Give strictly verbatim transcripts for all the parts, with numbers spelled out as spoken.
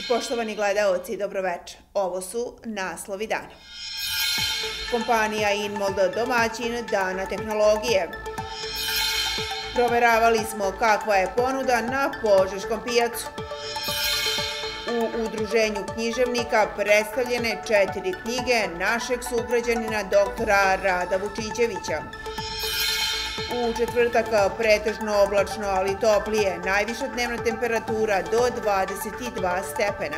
Poštovani gledaoci, dobroveče. Ovo su naslovi dana. Kompanija Inmold domaćin Dana tehnologije. Proveravali smo kakva je ponuda na Požeškom pijacu. U udruženju književnika predstavljene četiri knjige našeg sugrađanina doktora Rada Vučićevića. U četvrtak pretežno oblačno, ali toplije, najviša dnevna temperatura do dvadeset dva stepena.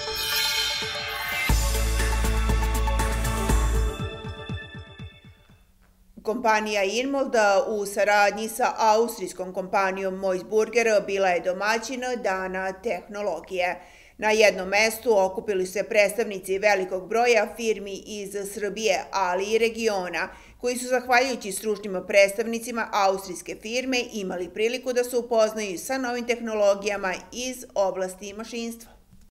Kompanija Inmold u saradnji sa austrijskom kompanijom Moisburger bila je domaćin Dana tehnologije. Na jednom mestu okupili se predstavnici velikog broja firmi iz Srbije, ali i regiona, koji su, zahvaljujući stručnim predstavnicima austrijske firme, imali priliku da se upoznaju sa novim tehnologijama iz oblasti mašinstva.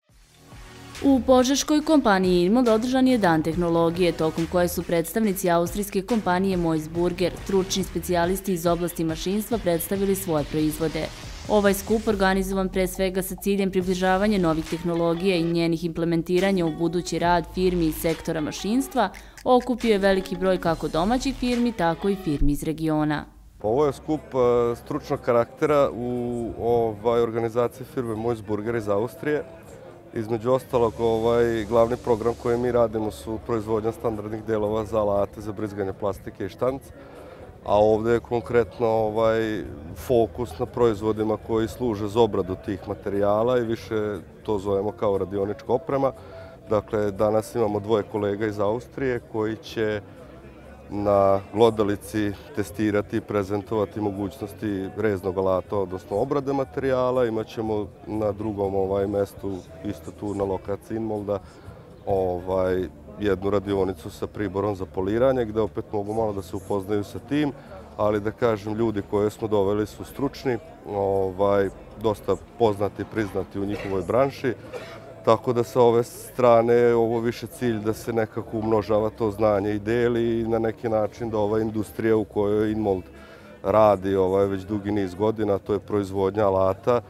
U požeškoj kompaniji Inmold održan je Dan tehnologije, tokom koje su predstavnici austrijske kompanije Moisburger, stručni specijalisti iz oblasti mašinstva, predstavili svoje proizvode. Ovaj skup organizovan pre svega sa ciljem približavanja novih tehnologija i njenih implementiranja u budući rad firmi iz sektora mašinstva, okupio je veliki broj kako domaćih firmi, tako i firmi iz regiona. Ovo je skup stručnog karaktera u organizaciji firme Moisburger iz Austrije. Između ostalog, glavni program koji mi radimo su proizvodnja standardnih delova za alate za brizganje plastike i štanc, a ovdje je konkretno fokus na proizvodima koji služe za obradu tih materijala i više to zovemo kao radionička oprema. Dakle, danas imamo dvoje kolega iz Austrije koji će na glodalici testirati i prezentovati mogućnosti reznog alata, odnosno obrade materijala. Imaćemo na drugom mestu, isto tu na lokaciji Inmolda, jednu radionicu sa priborom za poliranje, gde opet mogu malo da se upoznaju sa tim, ali da kažem, ljudi koje smo doveli su stručni, dosta poznati i priznati u njihovoj branši, tako da sa ove strane ovo više cilj da se nekako umnožava to znanje i deli i na neki način da ova industrija u kojoj Inmold radi već dugi niz godina, to je proizvodnja alata,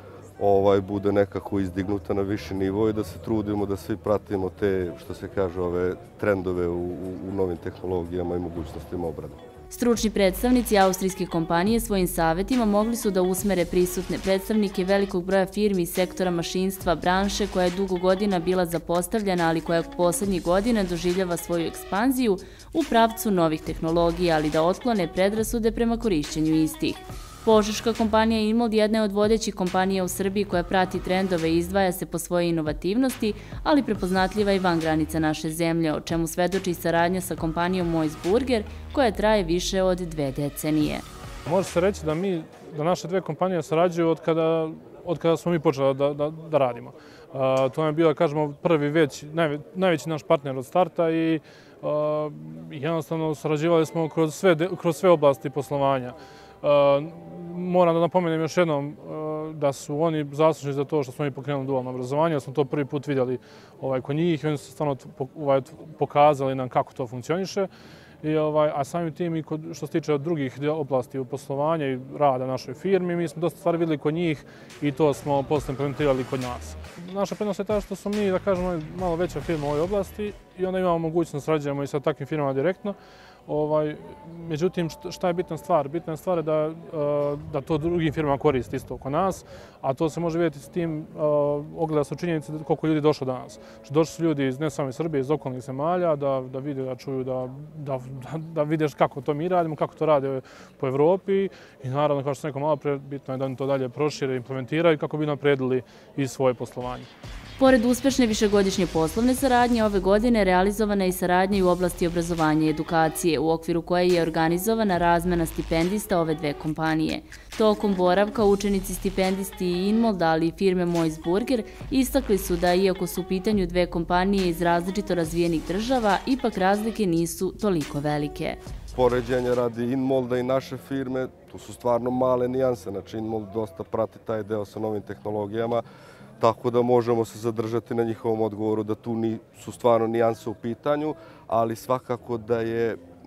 bude nekako izdignuta na viši nivo i da se trudimo da svi pratimo te, što se kaže, ove trendove u novim tehnologijama i mogućnostima obrade. Stručni predstavnici austrijske kompanije svojim savjetima mogli su da usmere prisutne predstavnike velikog broja firmi iz sektora mašinstva, branše koja je dugo godina bila zapostavljena, ali koja poslednjih godina doživljava svoju ekspanziju u pravcu novih tehnologija, ali da otklone predrasude prema korišćenju istih. Požeška kompanija Inmold jedna je od vodećih kompanija u Srbiji koja prati trendove i izdvaja se po svojoj inovativnosti, ali prepoznatljiva i van granica naše zemlje, o čemu svedoči saradnja sa kompanijom Moisburger, koja traje više od dve decenije. Može se reći da mi, da naše dve kompanije sarađuju od kada, od kada smo mi počeli da, da, da radimo. Uh, to je bio, kažemo, prvi već, najve, najveći naš partner od starta i uh, jednostavno sarađivali smo kroz sve, kroz sve oblasti poslovanja. Uh, moram da napomenem još jednom uh, da su oni zaslužni za to što smo mi pokrenuli dualno obrazovanje, da smo to prvi put vidjeli ovaj, kod njih i oni su stvarno ovaj, pokazali nam kako to funkcioniše. I, ovaj, a samim tim i kod, što se tiče od drugih oblasti u poslovanja i rada našoj firmi, mi smo dosta stvari vidjeli kod njih i to smo posle implementirali kod nas. Naša prednost je ta što smo mi, da kažemo, malo veća firma u ovoj oblasti i onda imamo mogućnost da sarađujemo i sa takvim firmama direktno. Ovaj, međutim, šta je bitna stvar? Bitna je stvar je da, da to drugim firmama koristi isto oko nas, a to se može vidjeti s tim, ogleda se u činjenici koliko ljudi došlo danas. Što došli su ljudi iz ne samo iz Srbije, iz okolnih zemalja, da, da vide, da čuju, da, da, da videš kako to mi radimo, kako to rade po Evropi i naravno, kao što sam rekao malo pre, bitno je da oni to dalje prošire, implementiraju kako bi napredili i svoje poslovanje. Pored uspešne višegodišnje poslovne saradnje, ove godine realizovana je i saradnja i u oblasti obrazovanja i edukacije, u okviru koje je organizovana razmena stipendista ove dve kompanije. Tokom boravka učenici stipendisti Inmold, ali i firme Moisburger, istakli su da, iako su u pitanju dve kompanije iz različito razvijenih država, ipak razlike nisu toliko velike. Poređenje radi Inmolda i naše firme, tu su stvarno male nijanse, znači Inmold dosta prati taj deo sa novim tehnologijama, tako da možemo se zadržati na njihovom odgovoru da tu su stvarno nijanse u pitanju, ali svakako da je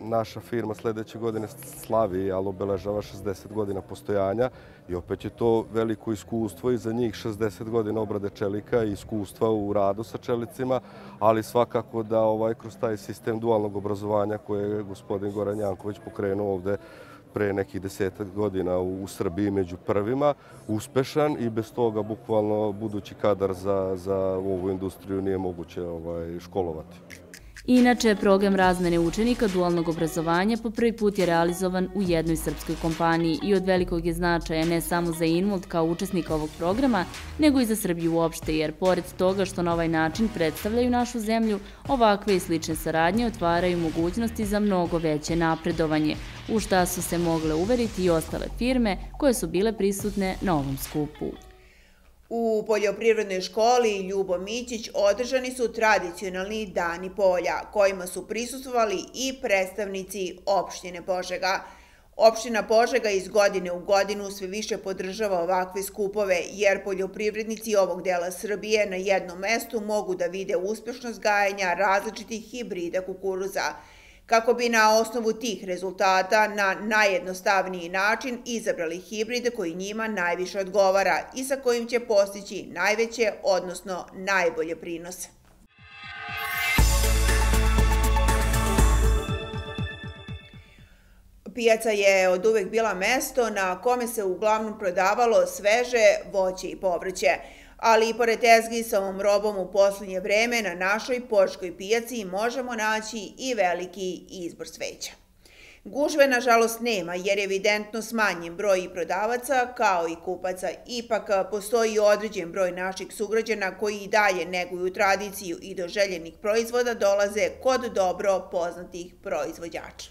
naša firma sljedeće godine slavi, ali obeležava šezdeset godina postojanja i opet je to veliko iskustvo i za njih šezdeset godina obrade čelika i iskustva u radu sa čelicima, ali svakako da ovaj, kroz taj sistem dualnog obrazovanja koje je gospodin Goran Janković pokrenuo ovde pre nekih desetak godina u Srbiji među prvima, uspešan i bez toga bukvalno budući kadar za, za ovu industriju nije moguće ovaj, školovati. Inače, program razmene učenika dualnog obrazovanja po prvi put je realizovan u jednoj srpskoj kompaniji i od velikog je značaja ne samo za Inmuld kao učesnika ovog programa, nego i za Srbiju uopšte, jer pored toga što na ovaj način predstavljaju našu zemlju, ovakve i slične saradnje otvaraju mogućnosti za mnogo veće napredovanje, u šta su se mogle uveriti i ostale firme koje su bile prisutne na ovom skupu. U poljoprivrednoj školi Ljubo Mićić održani su tradicionalni dani polja, kojima su prisustvovali i predstavnici opštine Požega. Opština Požega iz godine u godinu sve više podržava ovakve skupove, jer poljoprivrednici ovog dela Srbije na jednom mestu mogu da vide uspešnost gajenja različitih hibrida kukuruza, kako bi na osnovu tih rezultata na najjednostavniji način izabrali hibrid koji njima najviše odgovara i sa kojim će postići najveće, odnosno najbolje prinose. Pijaca je od uvek bila mesto na kome se uglavnom prodavalo sveže voće i povrće, ali i pored tezgi sa ovom robom u poslednje vreme na našoj požeškoj pijaci možemo naći i veliki izbor cveća. Gužve, nažalost, nema jer je evidentno smanjen broj i prodavaca kao i kupaca. Ipak postoji određen broj naših sugrađana koji i dalje neguju tradiciju i do željenih proizvoda dolaze kod dobro poznatih proizvođača.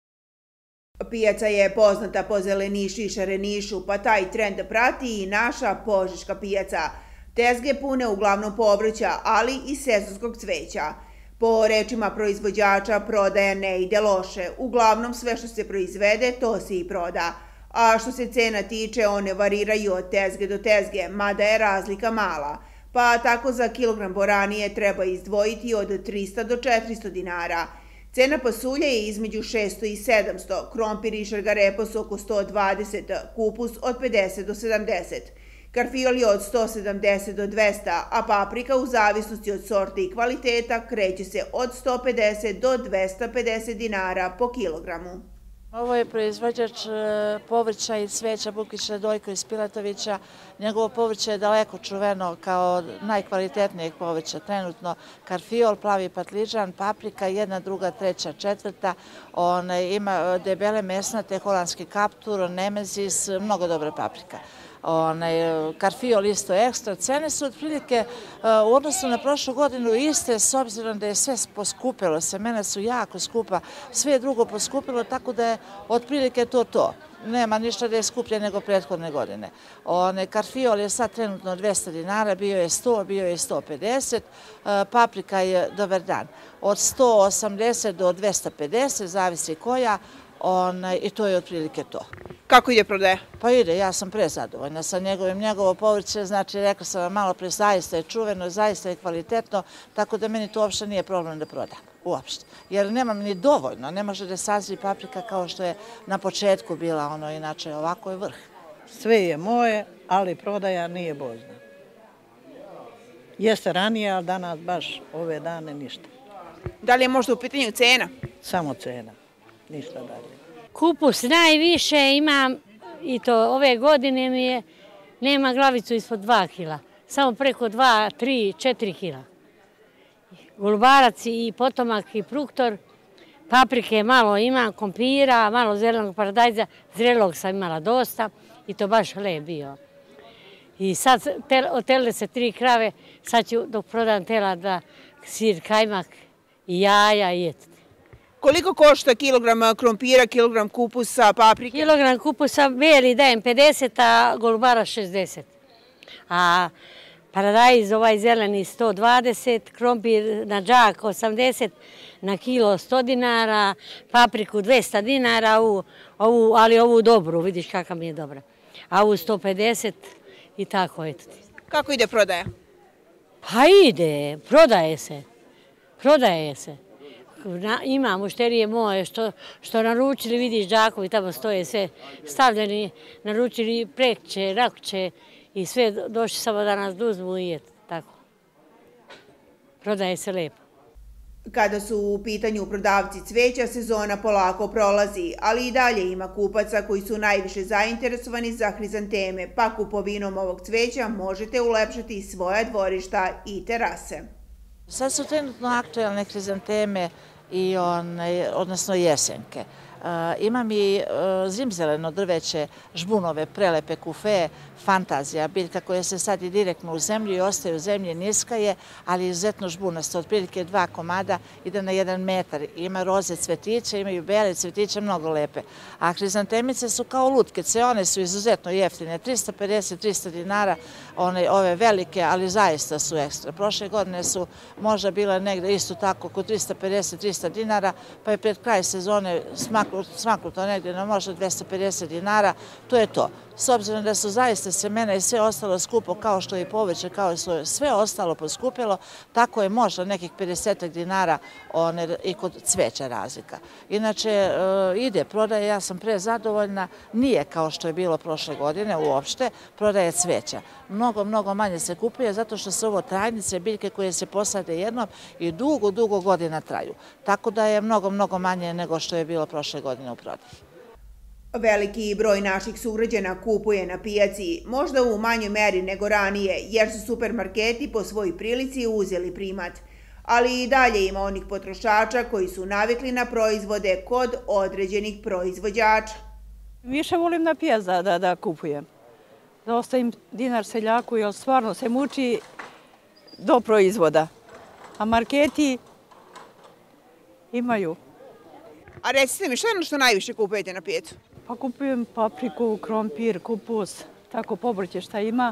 Pijaca je poznata po zelenišu i šarenišu, pa taj trend prati i naša požeška pijaca. Tezge pune uglavnom povrća, ali i sezonskog cveća. Po rečima proizvođača, prodaja ne ide loše. Uglavnom sve što se proizvede, to se i proda. A što se cena tiče, one variraju od tezge do tezge, mada je razlika mala. Pa tako za kilogram boranije treba izdvojiti od trista do četiristo dinara. Cena pasulja je između šesto i sedamsto, krompir i šargarepos oko sto dvadeset, kupus od pedeset do sedamdeset. Karfiol je od sto sedamdeset do dvesta, a paprika u zavisnosti od sorte i kvaliteta kreće se od sto pedeset do dvesta pedeset dinara po kilogramu. Ovo je proizvođač povrća i cveća Bukić Radojko iz Pilatovića. Njegovo povrće je daleko čuveno kao najkvalitetnijeg povrća trenutno. Karfiol, plavi patliđan, paprika, jedna, druga, treća, četvrta. On ima debele mesnate, holandski kaptur, nemezis, mnogo dobra paprika. Karfiol isto ekstra. Cene su otprilike u odnosu na prošlu godinu iste, s obzirom da je sve poskupilo. Semena su jako skupa, sve je drugo poskupilo, tako da je otprilike to to. Nema ništa da je skuplje nego prethodne godine. Karfiol je sad trenutno dvesta dinara, bio je sto, bio je sto pedeset. Paprika je dobar dan. Od sto osamdeset do dvesta pedeset, zavisi koja, i to je otprilike to. Kako ide prodaja? Pa ide, ja sam prezadovoljna sa njegovim. Njegovo povrće, znači, rekla sam vam malo pre, zaista je čuveno, zaista je kvalitetno, tako da meni to uopšte nije problem da prodam, uopšte. Jer nemam ni dovoljno, ne može da sazri paprika kao što je na početku bila, ono, inače, ovako je vrh. Sve je moje, ali prodaja nije božna. Jeste ranije, ali danas baš ove dane ništa. Da li je možda u pitanju cena? Samo cena, ništa dalje. Kupus najviše imam i to ove godine mi je, nema glavicu ispod dva kila, samo preko dva, tri, četiri kila. Golubarac i potomak i fruktor, paprike malo imam, kompira, malo zelenog paradajza, zrelog sam imala dosta i to baš lep bio. I sad otele se tri krave, sad ću dok prodam tela da sir, kajmak i jaja i eto. Koliko košta kilogram krompira, kilogram kupusa, paprike? Kilogram kupusa beli dajem pedeset, a golubara šezdeset. A paradajz ovaj zeleni sto dvadeset, krompir na džak osamdeset, na kilo sto dinara, papriku dvesta dinara, ali ovu dobru, vidiš kakva mi je dobra. A ovu sto pedeset i tako, eto ti. Kako ide prodaja? Pa ide, prodaje se, prodaje se. ima mušterije moje što naručili, vidiš, džakovi tamo stoje sve stavljeni, naručili prekće, rakuće i sve došli samo da nas duzmu i eto, tako. Prodaje se lepo. Kada su u pitanju prodavci cveća, sezona polako prolazi, ali i dalje ima kupaca koji su najviše zainteresovani za hrizanteme, pa kupovinom ovog cveća možete ulepšati svoja dvorišta i terase. Sad su trenutno aktuelne hrizanteme, odnosno jesenke. Imam i zimzeleno drveće, žbunove, prelepe kufe, fantazija, biljka koja se sadi direktno u zemlju i ostaje u zemlji, niska je, ali izuzetno žbunasta, otprilike dva komada, ide na jedan metar. Ima roze cvetiće, imaju bele cvetiće, mnogo lepe. A hrizantemice su kao lutkice, one su izuzetno jeftine, trista pedeset do trista dinara, ove velike, ali zaista su ekstra. Prošle godine su možda bile negde isto tako oko trista pedeset do trista dinara, pa je pred kraj sezone smaknuto negde na možda dvesta pedeset dinara, to je to. S obzirom da su zaista semena i sve ostalo skupo, kao što je i povrće, kao i sve ostalo poskupilo, tako je možda nekih pedeset dinara i kod cveća razlika. Inače, ide prodaje, ja sam pre zadovoljna, nije kao što je bilo prošle godine uopšte, prodaje cveća. Mnogo, mnogo manje se kupuje zato što su ovo trajnice, biljke koje se posade jednom i dugo, dugo godina traju. Tako da je mnogo, mnogo manje nego što je bilo prošle godine u prodaji. Veliki broj naših sugrađana kupuje na pijaci, možda u manjoj meri nego ranije, jer su supermarketi po svojoj prilici uzeli primat. Ali i dalje ima onih potrošača koji su navikli na proizvode kod određenih proizvođača. Više volim na pijac da kupujem. Da ostavim dinar seljaku, jer stvarno se muči do proizvoda. A marketi imaju. A recite mi, što je ono što najviše kupujete na pijacu? Pa kupujem papriku, krompir, kupus, tako povrće šta ima,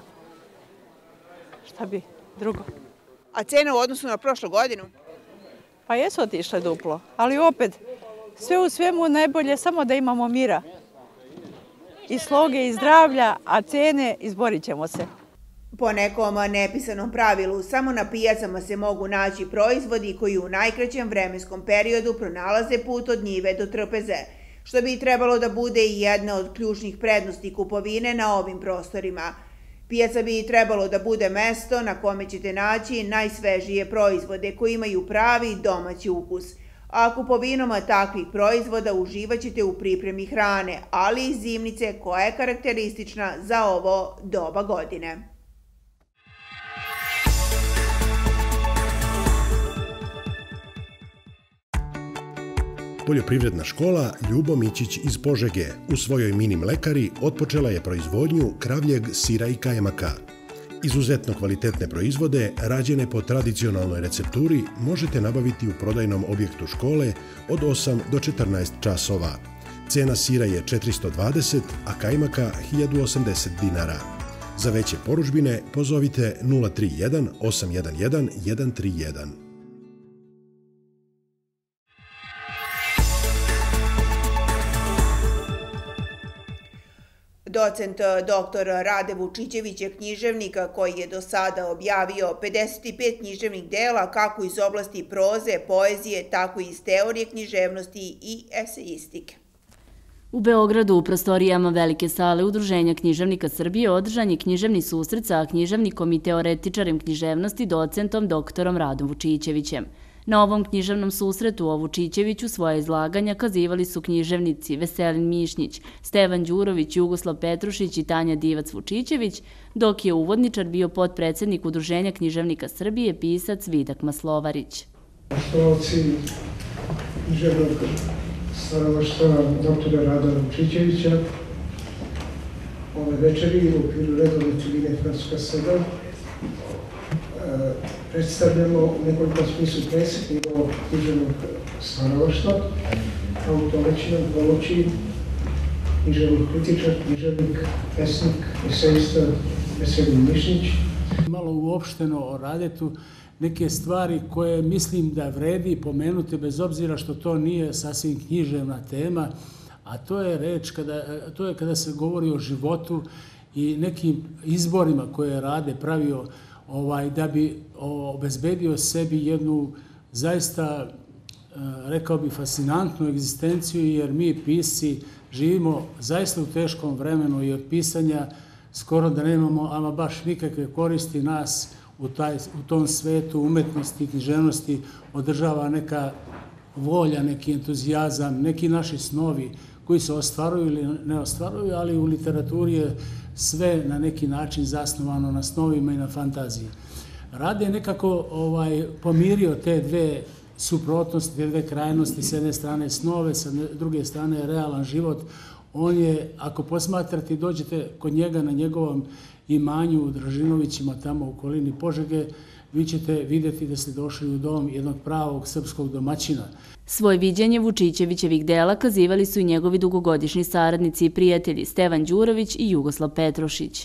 šta bi drugo. A cene u odnosu na prošlu godinu? Pa jesu otišle duplo, ali opet sve u svemu najbolje samo da imamo mira. I sloge i zdravlja, a cene izborit ćemo se. Po nekom nepisanom pravilu, samo na pijacama se mogu naći proizvodi koji u najkraćem vremenskom periodu pronalaze put od njive do trpeze, što bi trebalo da bude i jedna od ključnih prednosti kupovine na ovim prostorima. Pijaca bi trebalo da bude mesto na kome ćete naći najsvežije proizvode koji imaju pravi domaći ukus, a kupovinom takvih proizvoda uživat ćete u pripremi hrane, ali i zimnice koja je karakteristična za ovo doba godine. Poljoprivredna škola Ljubo Mićić iz Požege u svojoj mini mlekari otpočela je proizvodnju kravljeg sira i kajmaka. Izuzetno kvalitetne proizvode, rađene po tradicionalnoj recepturi, možete nabaviti u prodajnom objektu škole od osam do četrnaest časova. Cena sira je četiristo dvadeset, a kajmaka hiljadu osamdeset dinara. Za veće porudžbine pozovite nula tri jedan osam jedan jedan jedan tri jedan. Docent doktor Rade Vučićević je književnik koji je do sada objavio pedeset pet književnih dela kako iz oblasti proze, poezije, tako i iz teorije književnosti i esejistike. U Beogradu u prostorijama Velike sale Udruženja književnika Srbije održan je književni susret sa književnikom i teoretičarem književnosti docentom doktorom Radom Vučićevićem. Na ovom književnom susretu o Vučićeviću svoje izlaganja kazivali su književnici Veselin Mišnić, Stevan Đurović, Jugoslav Petrušić i Tanja Divac Vučićević, dok je uvodničar bio potpredsednik Udruženja književnika Srbije, pisac Vidak Maslovarić. Poštovci književnog stvaralaštva doktora Rada Vučićevića, ove večeri u okviru redovne tribine Francuska sedam predstavljamo nekoliko smislu presek ovog književnog stvaralaštva, a u tome će nam pomoći književnik kritičar, književnik, pesnik, esejista Veselin Mišnić. Malo uopšteno o Radetu, neke stvari koje mislim da vredi pomenuti, bez obzira što to nije sasvim književna tema, a to je reč kada, to je kada se govori o životu i nekim izborima koje Rade pravio ovaj, da bi obezbedio sebi jednu zaista rekao bi, fascinantnu egzistenciju, jer mi pisci živimo zaista u teškom vremenu i od pisanja skoro da nemamo ama baš nikakve koristi. Nas u, taj, u tom svetu umetnosti i književnosti održava neka volja, neki entuzijazam, neki naši snovi koji se ostvaruju ili ne ostvaruju, ali u literaturi je sve na neki način zasnovano na snovima i na fantaziji. Rade je nekako ovaj, pomirio te dve suprotnosti, te dve krajnosti, s jedne strane snove, sa druge strane realan život. On je, ako posmatrate i dođete kod njega na njegovom imanju u Dražinovićima, tamo u okolini Požege, vi ćete vidjeti da ste došli u dom jednog pravog srpskog domaćina. Svoje viđenje Vučićevićevih dela kazivali su i njegovi dugogodišnji saradnici i prijatelji Stevan Đurović i Jugoslav Petrošić.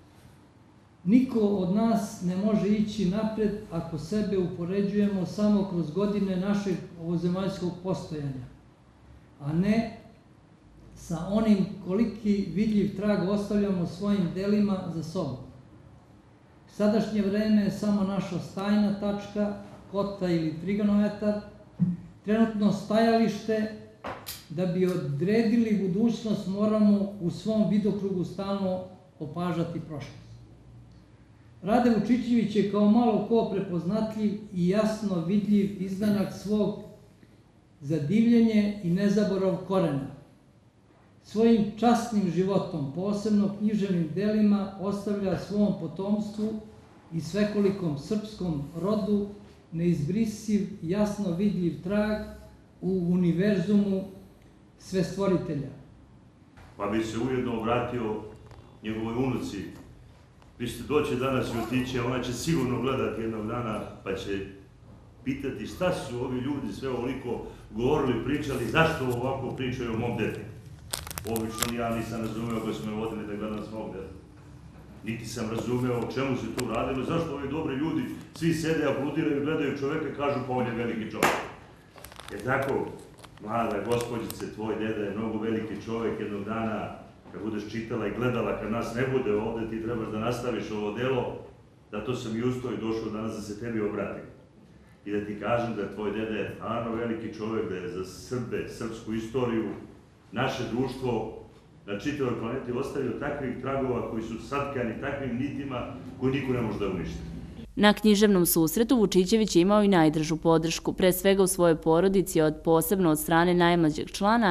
Niko od nas ne može ići napred ako sebe upoređujemo samo kroz godine našeg ovozemaljskog postojanja, a ne sa onim koliki vidljiv trag ostavljamo svojim delima za sobom. Sadašnje vreme je samo naša stajna tačka, kota ili trigonometar, trenutno stajalište. Da bi odredili budućnost moramo u svom vidokrugu stalno opažati prošlost. Rade Vučićević je kao malo ko prepoznatljiv i jasno vidljiv izdanak svog zadivljenje i nezaborav korena. Svojim časnim životom, posebno književnim delima, ostavlja svom potomstvu i svekolikom srpskom rodu neizbrisiv, jasno vidljiv trag u univerzumu svestvoritelja. Pa bi se ujedno obratio njegovoj unuci. Vi ćete doći danas i otići, a ona će sigurno gledati jednog dana, pa će pitati šta su ovi ljudi sve ovoliko govorili, pričali, zašto ovako pričaju o mom detetu. Obično ja nisam razumeo koji su me vodili da gledam svog deteta. Niti sam razumeo o čemu se tu radilo, zašto ovi dobri ljudi svi sede, apludiraju, gledaju čoveka i kažu pa on je veliki čovjek. Jer tako, mlada gospođice, tvoj deda je mnogo veliki čovjek, jednog dana kad budeš čitala i gledala, kad nas ne bude ovde, ti trebaš da nastaviš ovo delo, zato sam i ustao i došao danas da se tebi obratim. I da ti kažem da tvoj deda je stvarno veliki čovjek, da je za Srbe, srpsku istoriju, naše društvo na čitavoj planeti ostavio takvih tragova koji su satkani takvim nitima koji niko ne može da uništi. Na književnom susretu Vučićević je imao i najdražu podršku, pre svega u svojoj porodici, od posebno od strane najmlađeg člana.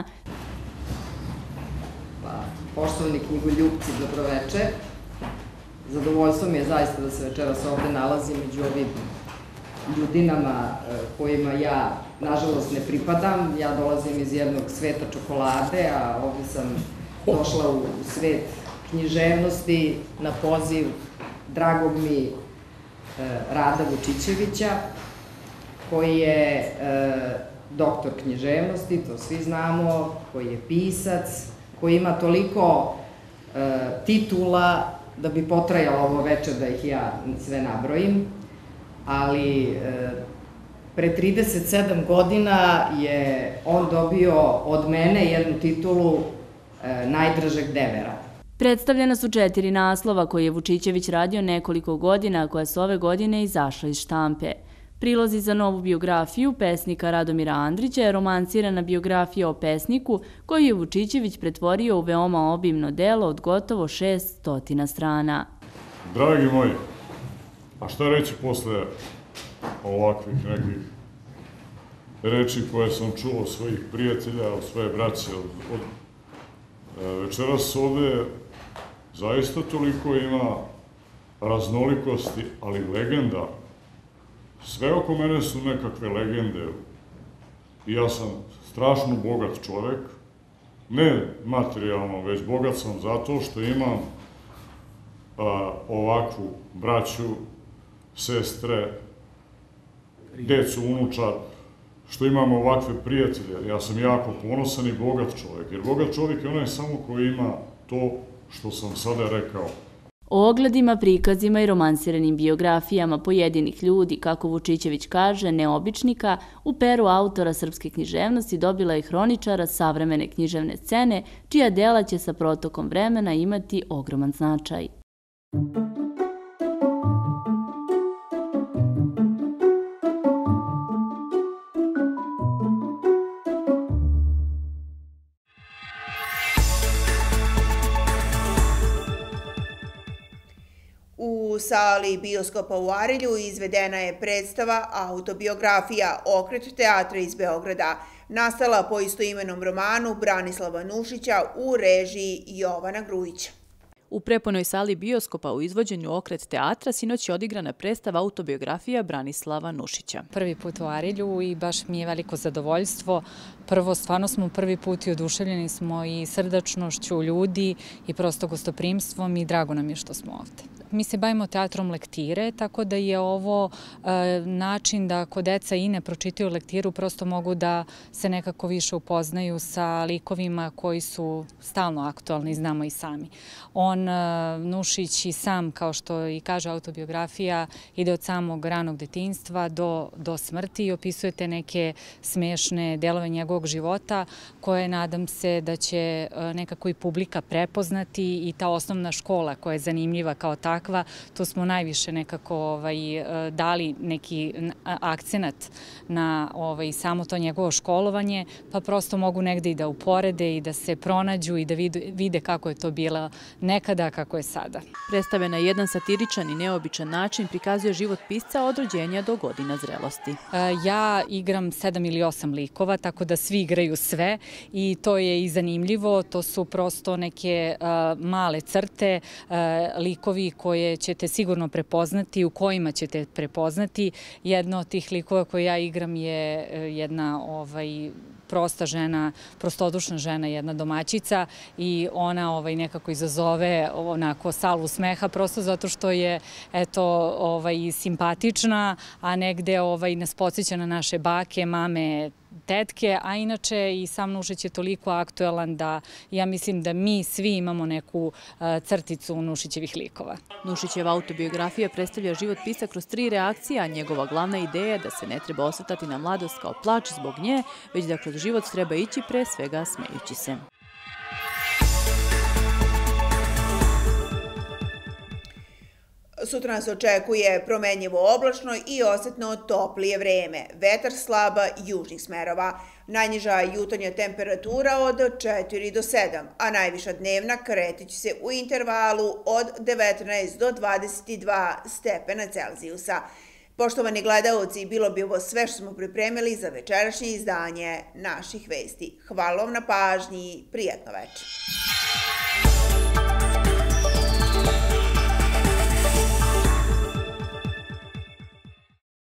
Pa, poštovani knjigoljupci, dobroveče. Zadovoljstvo mi je zaista da se večeras ovde nalazim među ovim ljudinama kojima ja, nažalost, ne pripadam. Ja dolazim iz jednog sveta čokolade, a ovde sam došla u svet književnosti na poziv dragog mi Rada Vučićevića, koji je doktor književnosti, to svi znamo, koji je pisac, koji ima toliko titula da bi potrajalo ovo večer da ih ja sve nabrojim, ali pre trideset sedam godina je on dobio od mene jednu titulu najdražeg devera. Predstavljena su četiri naslova koje je Vučićević radio nekoliko godina, a koja su ove godine izašla iz štampe. Prilozi za novu biografiju pesnika Radomira Andrića je romansirana biografija o pesniku koju je Vučićević pretvorio u veoma obimno delo od gotovo šest stotina strana. Dragi moji, a šta reći posle ovakvih nekih reči koje sam čuo od svojih prijatelja, od svoje braće, od večeras ovde zaista toliko ima raznolikosti, ali legenda. Sve oko mene su nekakve legende. I ja sam strašno bogat čovek, ne materijalno, već bogat sam zato što imam ovakvu braću, sestre, decu, unučad, što imam ovakve prijatelje. Ja sam jako ponosan i bogat čovjek, jer bogat čovjek je onaj samo koji ima to što sam sada rekao. O ogledima, prikazima i romansiranim biografijama pojedinih ljudi, kako Vučićević kaže, neobičnika, u peru autora srpske književnosti dobila je hroničara savremene književne scene, čija dela će sa protokom vremena imati ogroman značaj. U sali bioskopa u Arilju izvedena je predstava Autobiografija, okret teatra iz Beograda, nastala po istoimenom romanu Branislava Nušića u režiji Jovana Grujića. U prepunoj sali bioskopa u izvođenju Okret teatra sinoć je odigrana predstava Autobiografija Branislava Nušića. Prvi put u Arilju i baš mi je veliko zadovoljstvo. Prvo, stvarno smo prvi put i oduševljeni smo i srdačnošću ljudi i prosto gostoprimstvom i drago nam je što smo ovde. Mi se bavimo teatrom lektire, tako da je ovo način da ako deca i ne pročitaju lektiru, prosto mogu da se nekako više upoznaju sa likovima koji su stalno aktualni, znamo i sami. On, Nušić, i sam, kao što i kaže Autobiografija, ide od samog ranog detinjstva do, do smrti i opisuje te neke smešne delove njegovog života koje nadam se da će nekako i publika prepoznati i ta osnovna škola koja je zanimljiva kao takva. Tu smo najviše nekako ovaj, dali neki akcenat na ovaj, samo to njegovo školovanje, pa prosto mogu negde i da uporede i da se pronađu i da vide kako je to bilo nekada, kako je sada. Predstave na jedan satiričan i neobičan način prikazuje život pisca od rođenja do godina zrelosti. Ja igram sedam ili osam likova, tako da svi igraju sve i to je i zanimljivo. To su prosto neke male crte, likovi koje ćete sigurno prepoznati, u kojima ćete prepoznati. Jedna od tih likova koje ja igram je jedna ovaj, prosta žena, prostodušna žena, jedna domaćica i ona ovaj, nekako izazove onako salu smeha prosto zato što je eto, ovaj, simpatična, a negde ovaj, nas podsjeća na naše bake, mame, tetke, a inače i sam Nušić je toliko aktuelan da ja mislim da mi svi imamo neku crticu Nušićevih likova. Nušićeva autobiografija predstavlja život pisca kroz tri reakcije, a njegova glavna ideja je da se ne treba osvrtati na mladost kao plač zbog nje, već da kroz život treba ići pre svega smejući se. Sutra nas očekuje promenjivo oblačno i osetno toplije vreme. Vetar slaba južnih smerova. Najniža jutarnja temperatura od četiri do sedam, a najviša dnevna kretiće se u intervalu od devetnaest do dvadeset dva stepena Celzijusa. Poštovani gledaoci, bilo bi ovo sve što smo pripremili za večerašnje izdanje naših vesti. Hvala vam na pažnji i prijatno večer.